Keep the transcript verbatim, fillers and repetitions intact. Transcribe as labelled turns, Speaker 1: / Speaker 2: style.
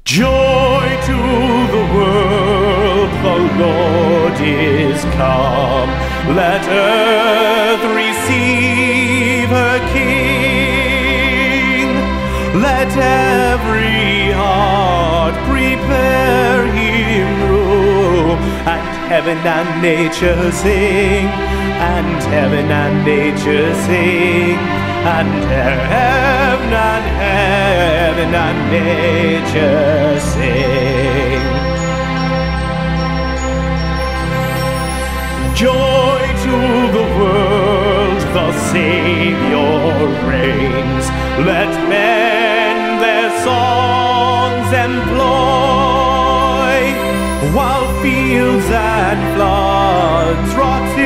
Speaker 1: Joy to the world, the Lord is come. Let earth receive her King. Let every heart prepare him room. And heaven and nature sing. And heaven and nature sing. And heaven and heaven and nature sing. Joy to the world, the Savior reigns. Let men their songs employ, while fields and floods, rocks